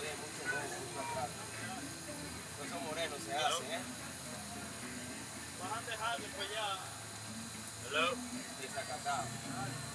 tiene mucho rojo, mucho atrás. Esos morenos se hacen, ¿eh? Vas a dejarle pues ya. Hello. Desacatado.